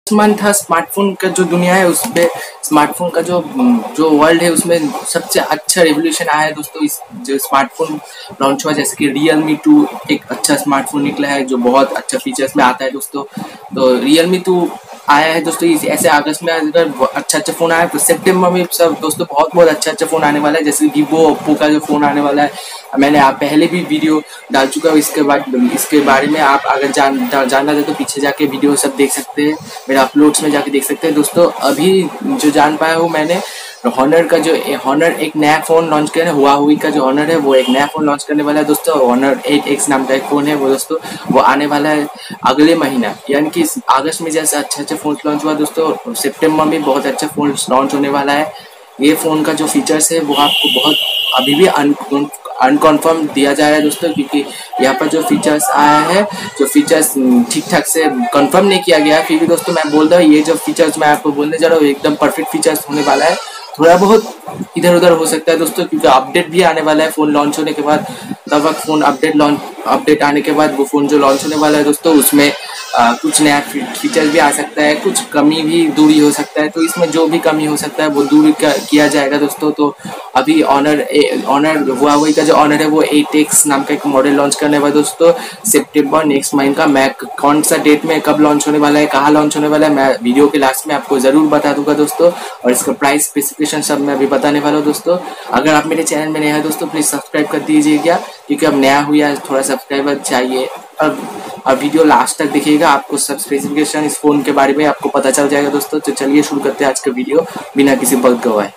Month था smartphone का जो दुनिया है उसमें स्मार्टफोन का जो जो वर्ल्ड है उसमें सबसे अच्छा रिवोल्यूशन आया है दोस्तों। इस जो स्मार्टफोन लॉन्च हुआ जैसे कि Realme 2 एक अच्छा स्मार्टफोन निकला है जो बहुत अच्छा फीचर्स में आता है दोस्तों। तो Realme 2 आया है दोस्तों। ऐसे अगस्त में अगर अच्छा अच्छा फ़ोन आया तो सितंबर में सब दोस्तों बहुत अच्छा फ़ोन आने वाला है, जैसे Vivo ओप्पो का जो फ़ोन आने वाला है। मैंने आप पहले भी वीडियो डाल चुका हूँ इसके बारे में। आप अगर जानना चाहते तो पीछे जाके वीडियो सब देख सकते हैं, मेरे अपलोड्स में जाके देख सकते हैं दोस्तों। अभी जो जान पाया हूँ मैंने, हॉनर का जो हॉनर एक नया फ़ोन लॉन्च किया है, हुआहुई का जो हॉनर है वो एक नया फ़ोन लॉन्च करने वाला है दोस्तों। हॉनर 8X नाम का एक फ़ोन है वो दोस्तों, वो आने वाला है अगले महीना, यानी कि अगस्त में जैसे अच्छा फ़ोन लॉन्च हुआ दोस्तों, सितंबर में बहुत अच्छा फ़ोन लॉन्च होने वाला है। ये फ़ोन का जो फीचर्स है वो आपको बहुत अभी भी अनकन्फर्म दिया जा रहा है दोस्तों, क्योंकि यहाँ पर जो फीचर्स आया है, जो फीचर्स ठीक ठाक से कंफर्म नहीं किया गया है। फिर भी दोस्तों मैं बोल रहा हूँ ये जो फीचर्स मैं आपको बोलने जा रहा हूँ एकदम परफेक्ट फीचर्स होने वाला है। थोड़ा बहुत इधर उधर हो सकता है दोस्तों, क्योंकि अपडेट भी आने वाला है फ़ोन लॉन्च होने के बाद। तब वक्त फ़ोन अपडेट आने के बाद वो फ़ोन जो लॉन्च होने वाला है दोस्तों उसमें कुछ नया फीचर भी आ सकता है, कुछ कमी भी दूरी हो सकता है। तो इसमें जो भी कमी हो सकता है वो दूर किया जाएगा दोस्तों। तो अभी ऑनर हुआहुई का जो ऑनर है वो 8X नाम का एक मॉडल लॉन्च करने वाला है दोस्तों सितंबर नेक्स्ट महीने का। मैं कौन सा डेट में कब लॉन्च होने वाला है, कहाँ लॉन्च होने वाला है, मैं वीडियो के लास्ट में आपको ज़रूर बता दूंगा दोस्तों। और इसका प्राइस स्पेसिफिकेशन सब मैं अभी बताने वाला हूँ दोस्तों। अगर आप मेरे चैनल में नए हैं दोस्तों प्लीज़ सब्सक्राइब कर दीजिएगा, क्योंकि अब नया हुआ है थोड़ा सब्सक्राइबर चाहिए। और वीडियो लास्ट तक देखिएगा, आपको सब स्पेसिफिकेशन इस फ़ोन के बारे में आपको पता चल जाएगा दोस्तों। तो चलिए शुरू करते हैं आज का वीडियो बिना किसी वक्त गवाए।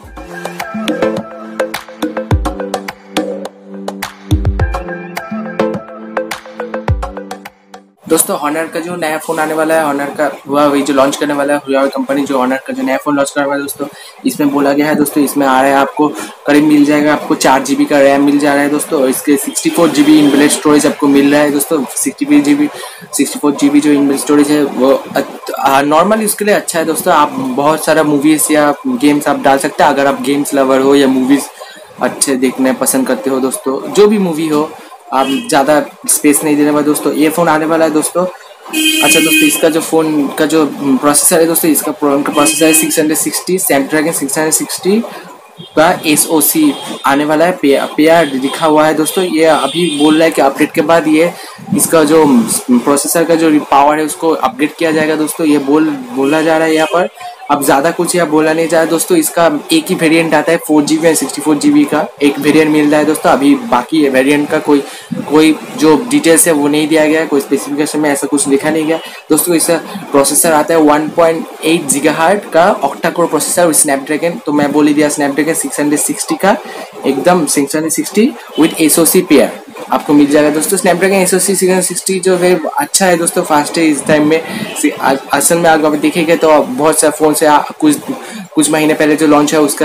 दोस्तों हॉनर का जो नया फ़ोन आने वाला है, हॉनर का हुआहुई जो लॉन्च करने वाला है, हुआहुई कंपनी जो हॉनर का जो नया फ़ोन लॉन्च करने वाला है दोस्तों, इसमें बोला गया है दोस्तों, इसमें आ रहा है आपको करीब मिल जाएगा आपको 4 GB का रैम मिल जा रहा है दोस्तों। और इसके 64 GB इनबिल्ट स्टोरेज आपको मिल रहा है दोस्तों। 64 GB जो इनबिल्ट स्टोरेज है वो नॉर्मली उसके लिए अच्छा है दोस्तों। आप बहुत सारा मूवीज़ या गेम्स आप डाल सकते हैं, अगर आप गेम्स लवर हो या मूवीज़ अच्छे देखने पसंद करते हो दोस्तों, जो भी मूवी हो, आप ज़्यादा स्पेस नहीं देने वाले दोस्तों। ये फ़ोन आने वाला है दोस्तों। अच्छा दोस्तों, इसका जो फ़ोन का जो प्रोसेसर है दोस्तों, इसका प्रोसेसर है 660 स्नैपड्रैगन 660 का SoC आने वाला है। पेयर लिखा हुआ है दोस्तों। ये अभी बोल रहा है कि अपडेट के बाद ये इसका जो प्रोसेसर का जो पावर है उसको अपडेट किया जाएगा दोस्तों। ये बोला जा रहा है यहाँ पर। अब ज़्यादा कुछ यहाँ बोला नहीं जा रहा दोस्तों। इसका एक ही वेरिएंट आता है 4GB और 64GB का एक वेरिएंट मिल रहा है दोस्तों। अभी बाकी वेरिएंट का कोई जो डिटेल्स है वो नहीं दिया गया है, कोई स्पेसिफिकेशन में ऐसा कुछ लिखा नहीं गया दोस्तों। इसका प्रोसेसर आता है 1.8 GHz का ऑक्टा कोर प्रोसेसर और स्नैपड्रैगन, तो मैं बोल ही दिया स्नैपड्रैगन 660 का एकदम 660 विद SoC पेयर आपको मिल जाएगा दोस्तों। स्नैपड्रैगन SoC 660 जो है अच्छा है दोस्तों, फास्ट है इस टाइम में। असल में अगर देखेंगे तो बहुत सारे फ़ोन से कुछ महीने पहले जो लॉन्च है उसका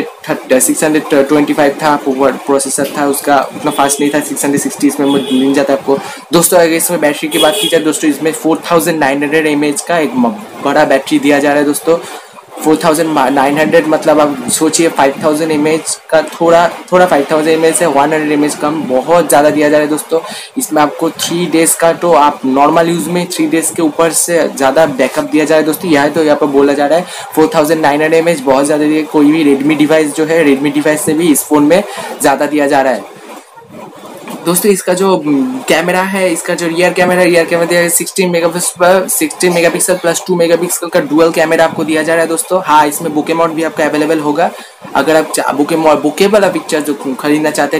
625 था प्रोसेसर था उसका, उतना फास्ट नहीं था। 660 इसमें मिल जाता है आपको दोस्तों। अगर इसमें बैटरी की बात की जाए दोस्तों, इसमें 4900 mAh का एक बड़ा बैटरी दिया जा रहा है दोस्तों। 4900 मतलब आप सोचिए 5000 mAh का थोड़ा 5000 mAh से 100 mAh कम बहुत ज़्यादा दिया जा रहा है दोस्तों। इसमें आपको 3 डेज़ का, तो आप नॉर्मल यूज़ में 3 डेज़ के ऊपर से ज़्यादा बैकअप दिया जा रहा है दोस्तों। यहाँ पर बोला जा रहा है 4900 mAh बहुत ज़्यादा दिया। कोई भी रेडमी डिवाइस जो है, रेडमी डिवाइस से भी इस फ़ोन में ज़्यादा दिया जा रहा है दोस्तों। इसका जो कैमरा है, इसका जो रियर कैमरा दिया है 16 मेगापिक्सल प्लस 2 मेगापिक्सल का डुअल कैमरा आपको दिया जा रहा है दोस्तों। हाँ, इसमें बुके मोड भी आपका अवेलेबल होगा। अगर आप बुके वाला पिक्चर जो खरीदना चाहते हैं,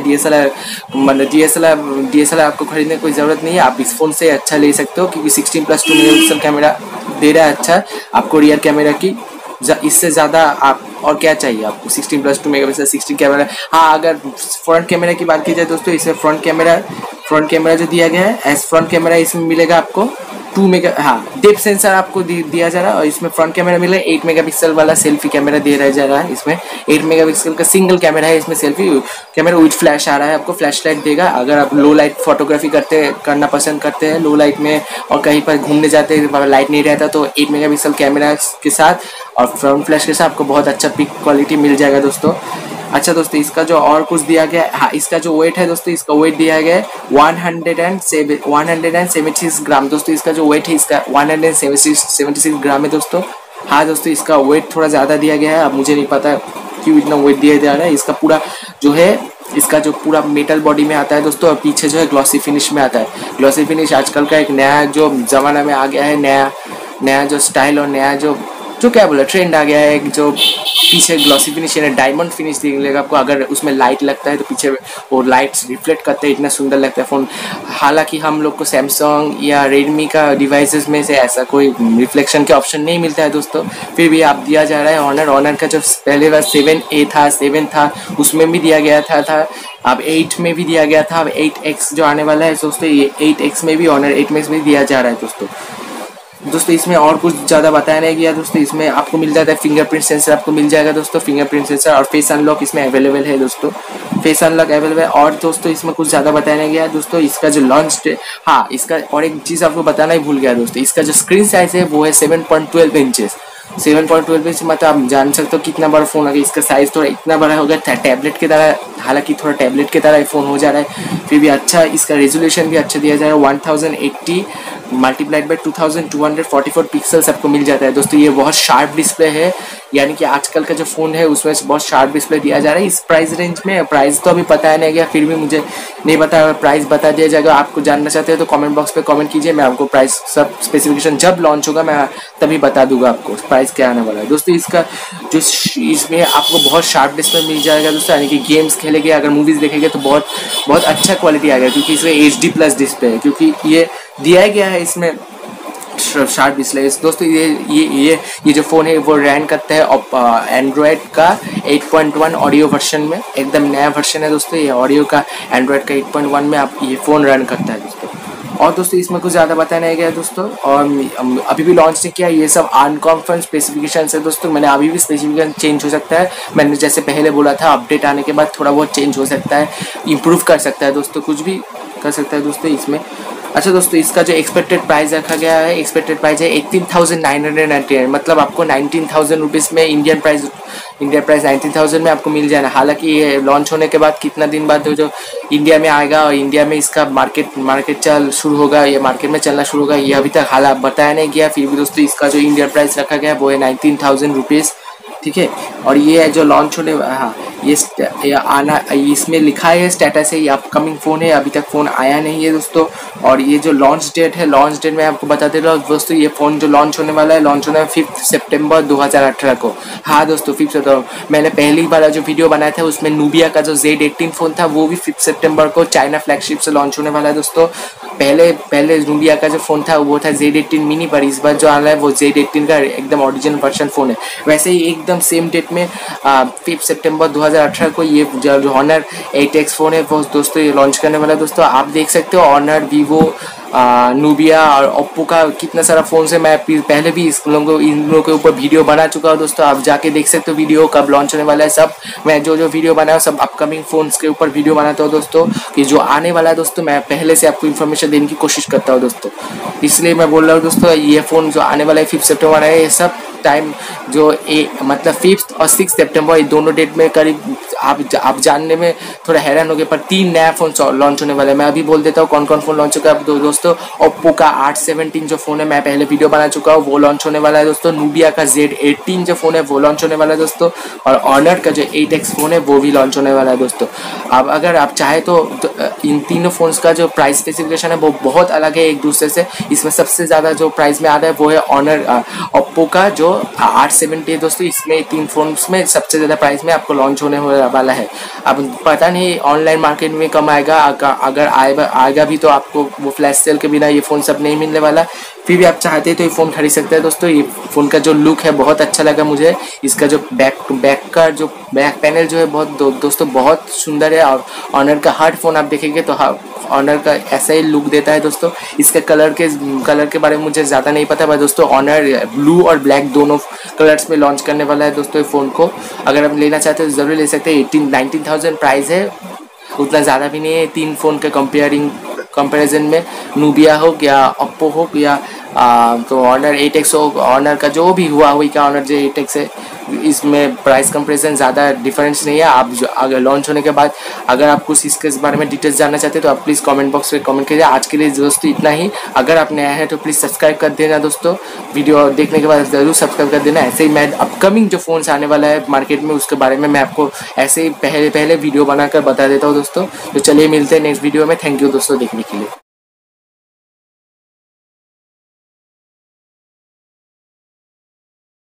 DSLR आपको खरीदने की कोई ज़रूरत नहीं है। आप इस फ़ोन से अच्छा ले सकते हो, क्योंकि 16 प्लस 2 मेगापिक्सल कैमरा दे रहा है अच्छा आपको रियर कैमरा की। इससे ज़्यादा आप और क्या चाहिए आपको। 16 प्लस 2 मेगापिक्सल 16 कैमरा। हाँ, अगर फ्रंट कैमरा की बात की जाए दोस्तों, इसमें फ्रंट कैमरा जो दिया गया है एज फ्रंट कैमरा, इसमें मिलेगा आपको 2 मेगा, हाँ, डेप्थ सेंसर आपको दिया जा रहा है। और इसमें फ्रंट कैमरा मिला 8 मेगापिक्सल वाला सेल्फी कैमरा दिया जा रहा है। इसमें 8 मेगापिक्सल का सिंगल कैमरा है। इसमें सेल्फी कैमरा विद फ्लैश आ रहा है, आपको फ्लैश लाइट देगा। अगर आप लो लाइट फोटोग्राफी करना पसंद करते हैं लो लाइट में, और कहीं पर घूमने जाते हैं लाइट नहीं रहता, तो 8 मेगापिक्सल कैमरा के साथ और फ्रंट फ्लैश के साथ आपको बहुत अच्छा पिक क्वालिटी मिल जाएगा दोस्तों। अच्छा दोस्तों, इसका जो और कुछ दिया गया है, हाँ इसका जो वेट है दोस्तों, इसका वेट दिया गया है 176 ग्राम दोस्तों। इसका जो वेट है इसका 176 ग्राम है दोस्तों। हाँ दोस्तों, इसका वेट थोड़ा ज़्यादा दिया गया है, अब मुझे नहीं पता क्यों इतना वेट दिया जा रहा है। इसका पूरा जो है, इसका जो पूरा मेटल बॉडी में आता है दोस्तों, और पीछे जो है ग्लॉसी फिनिश में आता है। ग्लॉसी फिनिश आजकल का एक नया जो ज़माना में आ गया है, नया जो स्टाइल और नया जो क्या बोला ट्रेंड आ गया है, जो पीछे ग्लॉसी फिनिश है, डायमंड फिनिश दिखेगा आपको। अगर उसमें लाइट लगता है तो पीछे वो लाइट्स रिफ्लेक्ट करते हैं, इतना सुंदर लगता है फ़ोन। हालांकि हम लोग को सैमसंग या रेडमी का डिवाइसेस में से ऐसा कोई रिफ्लेक्शन के ऑप्शन नहीं मिलता है दोस्तों, फिर भी आप दिया जा रहा है। ऑनर का जो पहले बार 7A था, 7 था, उसमें भी दिया गया था अब 8 में भी दिया गया था। अब 8X जो आने वाला है दोस्तों, ये 8X में भी ऑनर 8 में दिया जा रहा है दोस्तों। इसमें और कुछ ज़्यादा बताया नहीं गया दोस्तों। इसमें आपको मिल जाता है फिंगरप्रिंट सेंसर, आपको मिल जाएगा दोस्तों फिंगरप्रिंट सेंसर, और फेस अनलॉक इसमें अवेलेबल है दोस्तों। फेस अनलॉक अवेलेबल है। और दोस्तों इसमें कुछ ज़्यादा बताया नहीं गया दोस्तों। इसका जो लॉन्च, हाँ इसका और एक चीज़ आपको बताना ही भूल गया दोस्तों, इसका जो स्क्रीन साइज है वो है 7.12 इंचेस। 7.12 इंच मतलब आप जान सकते हो कितना बड़ा फ़ोन होगा। इसका साइज़ थोड़ा इतना बड़ा होगा टैबलेट की तरह, हालांकि थोड़ा टैबलेट की तरह फ़ोन हो जा रहा है, फिर भी अच्छा। इसका रेजोल्यूशन भी अच्छा दिया जा रहा है, 1080 मल्टीप्लाइड बाई 2244 पिक्सल्स आपको मिल जाता है दोस्तों। ये बहुत शार्प डिस्प्ले है, यानी कि आजकल का जो फ़ोन है उसमें बहुत शार्प डिस्प्ले दिया जा रहा है इस प्राइस रेंज में। प्राइस तो अभी पता नहीं गया, फिर भी मुझे नहीं पता, प्राइस बता दिया जाएगा। आपको जानना चाहते हो तो कमेंट बॉक्स पे कमेंट कीजिए, मैं आपको प्राइस सब स्पेसिफिकेशन जब लॉन्च होगा मैं तभी बता दूंगा आपको प्राइस क्या आने वाला है दोस्तों। इसका जो इसमें आपको बहुत शार्प डिस्प्ले मिल जाएगा दोस्तों, यानी कि गेम्स खेलेंगे, अगर मूवीज़ देखेंगे तो बहुत अच्छा क्वालिटी आएगा, क्योंकि इसमें HD+ डिस्प्ले है, क्योंकि ये दिया गया है इसमें शार्प डिस्प्ले दोस्तों। ये जो फ़ोन है वो रन करता है एंड्रॉयड का 8.1 ऑडियो वर्जन में, एकदम नया वर्जन है दोस्तों। ये ऑडियो का एंड्रॉयड का 8.1 में आप ये फ़ोन रन करता है दोस्तों। और दोस्तों इसमें कुछ ज़्यादा बताया नहीं गया दोस्तों, और अभी भी लॉन्च नहीं किया, ये सब अनकन्फर्म स्पेसिफिकेशन है दोस्तों। मैंने अभी भी स्पेसिफिकेशन चेंज हो सकता है, मैंने जैसे पहले बोला था अपडेट आने के बाद थोड़ा बहुत चेंज हो सकता है, इम्प्रूव कर सकता है दोस्तों, कुछ भी कर सकता है दोस्तों इसमें। अच्छा दोस्तों, इसका जो एक्सपेक्टेड प्राइस रखा गया है, एक्सपेक्टेड प्राइस है 18,999, मतलब आपको 19,000 रुपीज़ में इंडियन प्राइस 19,000 में आपको मिल जाना। हालांकि ये लॉन्च होने के बाद कितना दिन बाद जो इंडिया में आएगा और इंडिया में इसका मार्केट चल शुरू होगा, ये मार्केट में चलना शुरू होगा, ये अभी तक हालात बताया नहीं गया। फिर भी दोस्तों इसका जो इंडियन प्राइस रखा गया है वो है 19,000 रुपीज़, ठीक है। और ये जो लॉन्च होने, हाँ ये आना, इसमें लिखा है स्टेटस है, ये अपकमिंग फ़ोन है, अभी तक फ़ोन आया नहीं है दोस्तों। और ये जो लॉन्च डेट है, लॉन्च डेट मैं आपको बता दे रहा हूँ दोस्तों, ये फ़ोन जो लॉन्च होने वाला है, लॉन्च होना है 5 सितंबर 2018 को। हाँ दोस्तों 5 सितंबर, मैंने पहली बार जो वीडियो बनाया था उसमें नूबिया का जो Z18 फ़ोन था वो भी 5 सितंबर को चाइना फ्लैगशिप से लॉन्च होने वाला है दोस्तों। पहले नूबिया का जो फ़ोन था वो था Z18 मिनी, पर इस बार जो आ रहा है वो Z18 का एकदम ओरिजिनल वर्जन फ़ोन है। वैसे ही एकदम सेम डेट में 5 सितंबर 2018 को ये जो ऑनर 8X फ़ोन है वो दोस्तों ये लॉन्च करने वाला है दोस्तों। आप देख सकते हो ऑनर, वीवो, नूबिया और ओप्पो का कितना सारा फ़ोन से मैं पहले भी इन लोगों के ऊपर वीडियो बना चुका हूँ दोस्तों। आप जाके देख सकते हो वीडियो कब लॉन्च होने वाला है, सब मैं जो वीडियो बनाया सब अपकमिंग फ़ोन्स के ऊपर वीडियो बनाता हूँ दोस्तों, कि जो आने वाला है दोस्तों मैं पहले से आपको इन्फॉर्मेशन देने की कोशिश करता हूँ दोस्तों। इसलिए मैं बोल रहा हूँ दोस्तों, ये फ़ोन जो आने वाला है 5 सितंबर है, ये सब टाइम जो मतलब 5 और 6 सितंबर ये दोनों डेट में करीब आप जानने में थोड़ा हैरान हो गए, पर 3 नया फ़ोन लॉन्च होने वाला है। मैं अभी बोल देता हूँ कौन कौन फ़ोन लॉन्च होगा दोस्तों। ओप्पो का 817 जो फ़ोन है मैं पहले वीडियो बना चुका हूँ, वो लॉन्च होने वाला है दोस्तों। नूबिया का Z18 जो फ़ोन है वो लॉन्च होने वाला है दोस्तों, और ऑनर का जो 8X फ़ोन है वो भी लॉन्च होने वाला है दोस्तों। अब अगर आप चाहे तो इन तीनों फ़ोन्स का जो प्राइस स्पेसिफिकेशन है वो बहुत अलग है एक दूसरे से। इसमें सबसे ज़्यादा जो प्राइस में आता है वो है ऑनर ओप्पो का जो 870 है दोस्तों। इसमें 3 फ़ोन्स में सबसे ज़्यादा प्राइस में आपको लॉन्च होने वाला है। अब पता नहीं ऑनलाइन मार्केट में कम आएगा, अगर आएगा भी तो आपको वो फ्लैश सेल के बिना ये फ़ोन सब नहीं मिलने वाला। फिर भी आप चाहते हैं तो ये फ़ोन खरीद सकते हैं दोस्तों। ये फ़ोन का जो लुक है बहुत अच्छा लगा मुझे, इसका जो बैक पैनल जो है बहुत दोस्तों बहुत सुंदर है। और ऑनर का हर फ़ोन आप देखेंगे तो ऑनर का ऐसा ही लुक देता है दोस्तों। इसके कलर के बारे में मुझे ज़्यादा नहीं पता, पर दोस्तों ऑनर ब्लू और ब्लैक दोनों कलर्स में लॉन्च करने वाला है दोस्तों ये फ़ोन को। अगर आप लेना चाहते हो तो ज़रूर ले सकते हैं। 19,000 प्राइस है, उतना ज़्यादा भी नहीं है। 3 फ़ोन के कंपेरिजन में नूबिया हो या ओप्पो हो या तो ऑनर 8X ऑनर का जो भी हुआ हुई का ऑनर जो 8X है, इसमें प्राइस कंपैरिजन ज़्यादा डिफरेंस नहीं है। आप अगर लॉन्च होने के बाद अगर आप कुछ इसके बारे में डिटेल्स जानना चाहते हैं तो आप प्लीज़ कमेंट बॉक्स में कमेंट कीजिए। आज के लिए दोस्तों इतना ही। अगर आप नया है तो प्लीज़ सब्सक्राइब कर देना दोस्तों, वीडियो देखने के बाद ज़रूर सब्सक्राइब कर देना। ऐसे ही मैं अपकमिंग जो फ़ोन्स आने वाला है मार्केट में उसके बारे में मैं आपको ऐसे ही पहले वीडियो बनाकर बता देता हूँ दोस्तों। तो चलिए मिलते हैं नेक्स्ट वीडियो में। थैंक यू दोस्तों देखने के लिए।